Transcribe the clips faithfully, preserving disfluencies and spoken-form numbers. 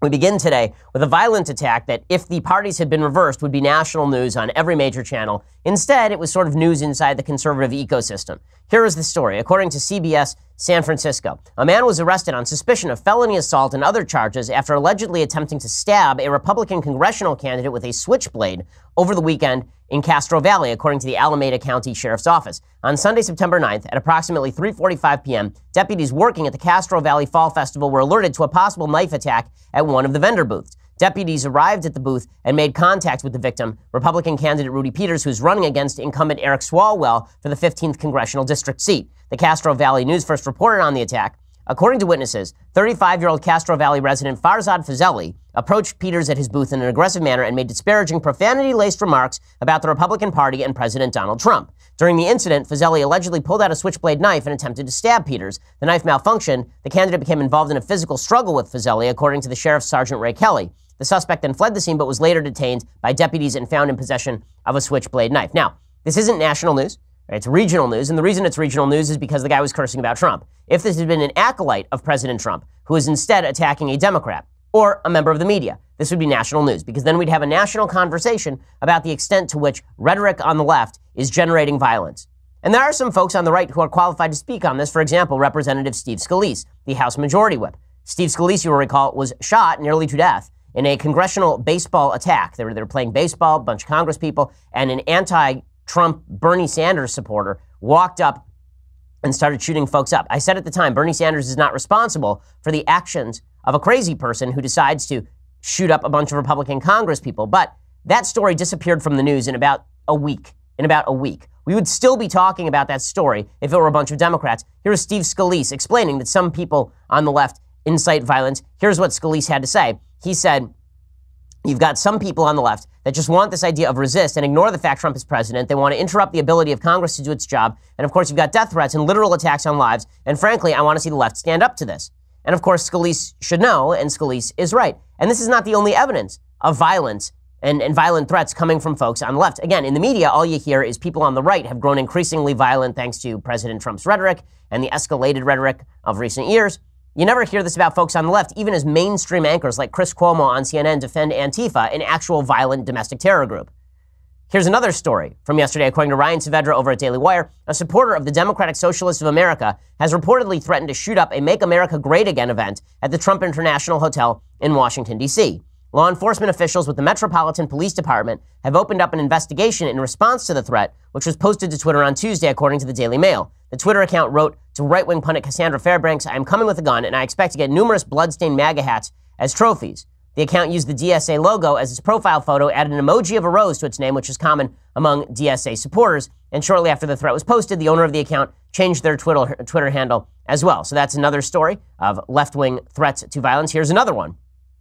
We begin today with a violent attack that, if the parties had been reversed, would be national news on every major channel. Instead, it was sort of news inside the conservative ecosystem. Here is the story. According to C B S San Francisco, a man was arrested on suspicion of felony assault and other charges after allegedly attempting to stab a Republican congressional candidate with a switchblade over the weekend in Castro Valley, according to the Alameda County Sheriff's Office. On Sunday, September ninth, at approximately three forty-five p.m., deputies working at the Castro Valley Fall Festival were alerted to a possible knife attack at one of the vendor booths. Deputies arrived at the booth and made contact with the victim, Republican candidate Rudy Peters, who's running against incumbent Eric Swalwell for the fifteenth Congressional District seat. The Castro Valley News first reported on the attack. According to witnesses, thirty-five-year-old Castro Valley resident Farzad Fazeli approached Peters at his booth in an aggressive manner and made disparaging, profanity-laced remarks about the Republican Party and President Donald Trump. During the incident, Fazeli allegedly pulled out a switchblade knife and attempted to stab Peters. The knife malfunctioned. The candidate became involved in a physical struggle with Fazeli, according to the Sheriff's Sergeant Ray Kelly. The suspect then fled the scene but was later detained by deputies and found in possession of a switchblade knife. Now, this isn't national news. It's regional news, and the reason it's regional news is because the guy was cursing about Trump. If this had been an acolyte of President Trump, who is instead attacking a Democrat or a member of the media, this would be national news, because then we'd have a national conversation about the extent to which rhetoric on the left is generating violence. And there are some folks on the right who are qualified to speak on this. For example, Representative Steve Scalise, the House Majority Whip. Steve Scalise, you will recall, was shot nearly to death in a congressional baseball attack. They were, they were playing baseball, a bunch of Congress people, and an anti-Trump Bernie Sanders supporter walked up and started shooting folks up. I said at the time, Bernie Sanders is not responsible for the actions of a crazy person who decides to shoot up a bunch of Republican Congress people. But that story disappeared from the news in about a week. In about a week. We would still be talking about that story if it were a bunch of Democrats. Here's Steve Scalise explaining that some people on the left incite violence. Here's what Scalise had to say. He said, you've got some people on the left that just want this idea of resist and ignore the fact Trump is president. They want to interrupt the ability of Congress to do its job. And of course, you've got death threats and literal attacks on lives. And frankly, I want to see the left stand up to this. And of course, Scalise should know, and Scalise is right. And this is not the only evidence of violence and, and violent threats coming from folks on the left. Again, in the media, all you hear is people on the right have grown increasingly violent thanks to President Trump's rhetoric and the escalated rhetoric of recent years. You never hear this about folks on the left, even as mainstream anchors like Chris Cuomo on C N N defend Antifa, an actual violent domestic terror group. Here's another story from yesterday. According to Ryan Saavedra over at Daily Wire, a supporter of the Democratic Socialists of America has reportedly threatened to shoot up a Make America Great Again event at the Trump International Hotel in Washington, D C Law enforcement officials with the Metropolitan Police Department have opened up an investigation in response to the threat, which was posted to Twitter on Tuesday, according to the Daily Mail. The Twitter account wrote to right-wing pundit Cassandra Fairbanks, I am coming with a gun, and I expect to get numerous bloodstained MAGA hats as trophies. The account used the D S A logo as its profile photo, added an emoji of a rose to its name, which is common among D S A supporters. And shortly after the threat was posted, the owner of the account changed their Twitter, Twitter handle as well. So that's another story of left-wing threats to violence. Here's another one.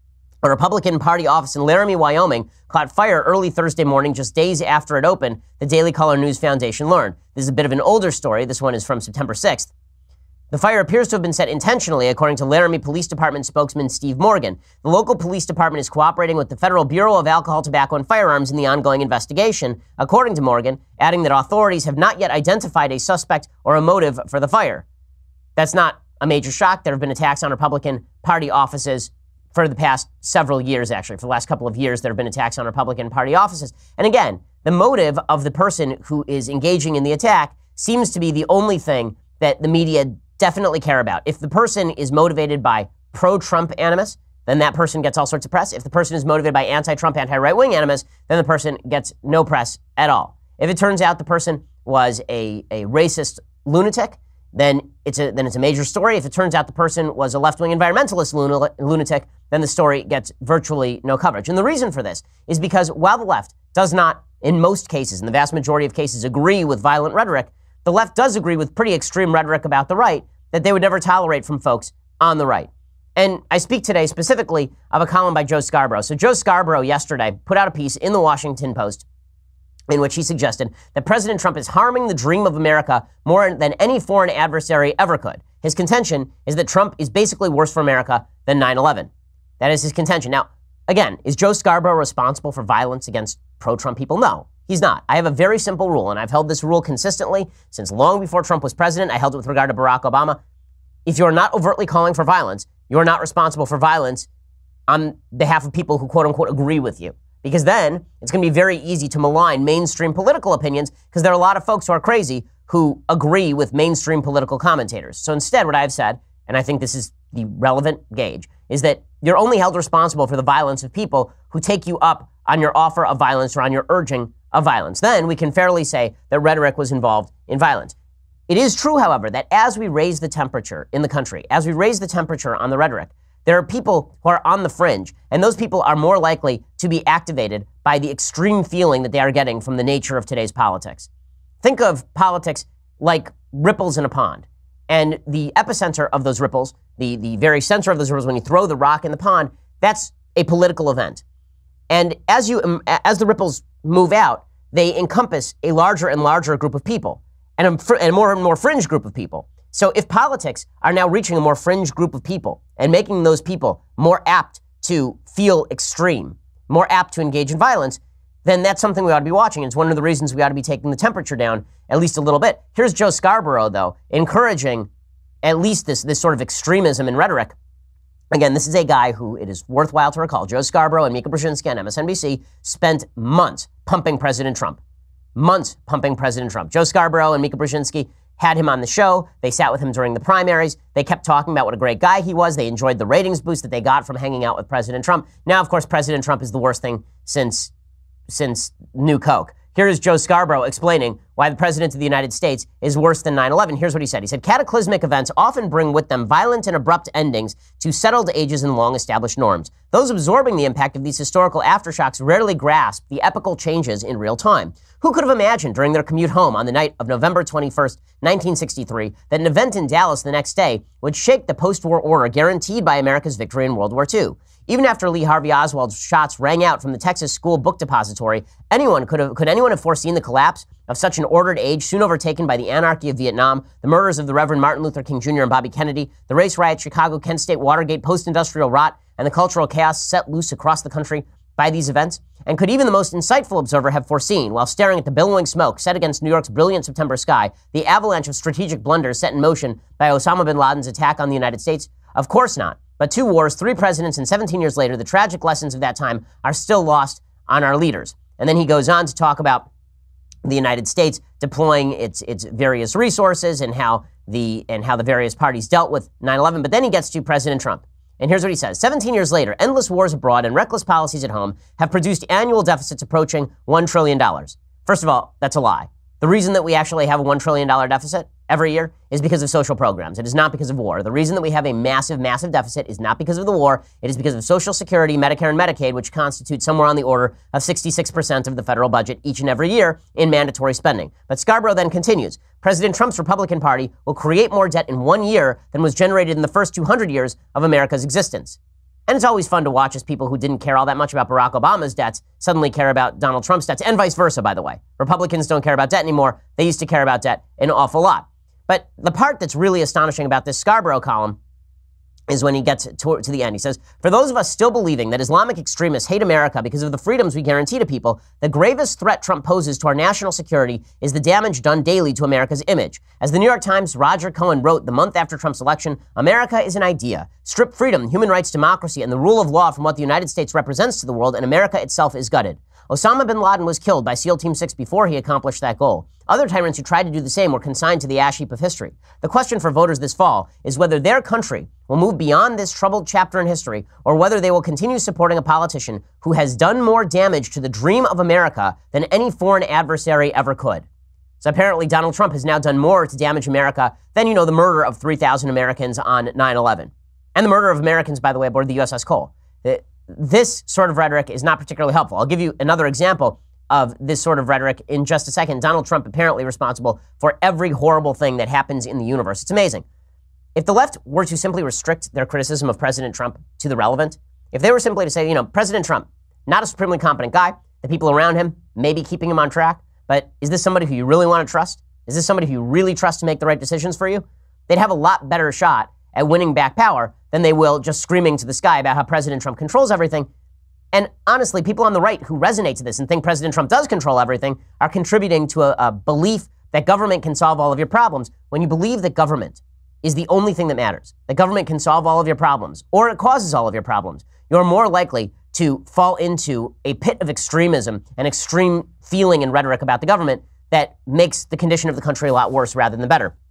A Republican Party office in Laramie, Wyoming, caught fire early Thursday morning, just days after it opened, the Daily Caller News Foundation learned. This is a bit of an older story. This one is from September sixth. The fire appears to have been set intentionally, according to Laramie Police Department spokesman Steve Morgan. The local police department is cooperating with the Federal Bureau of Alcohol, Tobacco, and Firearms in the ongoing investigation, according to Morgan, adding that authorities have not yet identified a suspect or a motive for the fire. That's not a major shock. There have been attacks on Republican Party offices for the past several years, actually. For the last couple of years, there have been attacks on Republican Party offices. And again, the motive of the person who is engaging in the attack seems to be the only thing that the media definitely care about. If the person is motivated by pro-Trump animus, then that person gets all sorts of press. If the person is motivated by anti-Trump, anti-right-wing animus, then the person gets no press at all. If it turns out the person was a, a racist lunatic, then it's a then it's a major story. If it turns out the person was a left-wing environmentalist lunatic, then the story gets virtually no coverage. And the reason for this is because while the left does not, in most cases, in the vast majority of cases, agree with violent rhetoric, the left does agree with pretty extreme rhetoric about the right that they would never tolerate from folks on the right. And I speak today specifically of a column by Joe Scarborough. So Joe Scarborough yesterday put out a piece in the Washington Post in which he suggested that President Trump is harming the dream of America more than any foreign adversary ever could. His contention is that Trump is basically worse for America than nine eleven. That is his contention. Now, again, is Joe Scarborough responsible for violence against pro-Trump people? No, he's not. I have a very simple rule, and I've held this rule consistently since long before Trump was president. I held it with regard to Barack Obama. If you're not overtly calling for violence, you're not responsible for violence on behalf of people who quote unquote agree with you. Because then it's going to be very easy to malign mainstream political opinions because there are a lot of folks who are crazy who agree with mainstream political commentators. So instead, what I've said, and I think this is the relevant gauge, is that you're only held responsible for the violence of people who take you up on your offer of violence or on your urging of violence. Then we can fairly say that rhetoric was involved in violence. It is true, however, that as we raise the temperature in the country, as we raise the temperature on the rhetoric, there are people who are on the fringe, and those people are more likely to be activated by the extreme feeling that they are getting from the nature of today's politics. Think of politics like ripples in a pond. And the epicenter of those ripples, the, the very center of those ripples, when you throw the rock in the pond, that's a political event. And as you um, as the ripples move out, they encompass a larger and larger group of people, and a, fr- and a more and more fringe group of people. So if politics are now reaching a more fringe group of people and making those people more apt to feel extreme, more apt to engage in violence, then that's something we ought to be watching. It's one of the reasons we ought to be taking the temperature down at least a little bit. Here's Joe Scarborough, though, encouraging at least this, this sort of extremism in rhetoric. Again, this is a guy who, it is worthwhile to recall, Joe Scarborough and Mika Brzezinski on M S N B C spent months pumping President Trump. Months pumping President Trump. Joe Scarborough and Mika Brzezinski had him on the show. They sat with him during the primaries. They kept talking about what a great guy he was. They enjoyed the ratings boost that they got from hanging out with President Trump. Now, of course, President Trump is the worst thing since, since New Coke. Here is Joe Scarborough explaining why the President of the United States is worse than nine eleven. Here's what he said. He said, cataclysmic events often bring with them violent and abrupt endings to settled ages and long-established norms. Those absorbing the impact of these historical aftershocks rarely grasp the epochal changes in real time. Who could have imagined during their commute home on the night of November twenty-first, nineteen sixty-three, that an event in Dallas the next day would shake the post-war order guaranteed by America's victory in World War Two? Even after Lee Harvey Oswald's shots rang out from the Texas School Book Depository, anyone could have, could anyone have foreseen the collapse of such an ordered age soon overtaken by the anarchy of Vietnam, the murders of the Reverend Martin Luther King Junior and Bobby Kennedy, the race riot, Chicago, Kent State, Watergate, post-industrial rot, and the cultural chaos set loose across the country by these events? And could even the most insightful observer have foreseen, while staring at the billowing smoke set against New York's brilliant September sky, the avalanche of strategic blunders set in motion by Osama bin Laden's attack on the United States? Of course not. But two wars, three presidents, and seventeen years later, the tragic lessons of that time are still lost on our leaders. And then he goes on to talk about the United States deploying its its various resources and how the and how the various parties dealt with nine eleven. But then he gets to President Trump. And here's what he says. seventeen years later, endless wars abroad and reckless policies at home have produced annual deficits approaching one trillion dollars. First of all, that's a lie. The reason that we actually have a one trillion dollars deficit every year is because of social programs. It is not because of war. The reason that we have a massive, massive deficit is not because of the war. It is because of Social Security, Medicare, and Medicaid, which constitute somewhere on the order of sixty-six percent of the federal budget each and every year in mandatory spending. But Scarborough then continues. President Trump's Republican Party will create more debt in one year than was generated in the first two hundred years of America's existence. And it's always fun to watch as people who didn't care all that much about Barack Obama's debts suddenly care about Donald Trump's debts, and vice versa, by the way. Republicans don't care about debt anymore. They used to care about debt an awful lot. But the part that's really astonishing about this Scarborough column is when he gets to, to the end. He says, for those of us still believing that Islamic extremists hate America because of the freedoms we guarantee to people, the gravest threat Trump poses to our national security is the damage done daily to America's image. As the New York Times' Roger Cohen wrote the month after Trump's election, America is an idea. Strip freedom, human rights, democracy, and the rule of law from what the United States represents to the world, and America itself is gutted. Osama bin Laden was killed by SEAL Team six before he accomplished that goal. Other tyrants who tried to do the same were consigned to the ash heap of history. The question for voters this fall is whether their country will move beyond this troubled chapter in history, or whether they will continue supporting a politician who has done more damage to the dream of America than any foreign adversary ever could. So apparently Donald Trump has now done more to damage America than, you know, the murder of three thousand Americans on nine eleven. And the murder of Americans, by the way, aboard the U S S Cole. This sort of rhetoric is not particularly helpful. I'll give you another example of this sort of rhetoric in just a second. Donald Trump apparently responsible for every horrible thing that happens in the universe. It's amazing. If the left were to simply restrict their criticism of President Trump to the relevant, if they were simply to say, you know, President Trump, not a supremely competent guy, the people around him may be keeping him on track, but is this somebody who you really want to trust? Is this somebody who you really trust to make the right decisions for you? They'd have a lot better shot at winning back power than they will just screaming to the sky about how President Trump controls everything. And honestly, people on the right who resonate to this and think President Trump does control everything are contributing to a, a belief that government can solve all of your problems. When you believe that government is the only thing that matters, that government can solve all of your problems, or it causes all of your problems, you're more likely to fall into a pit of extremism and extreme feeling and rhetoric about the government that makes the condition of the country a lot worse rather than better.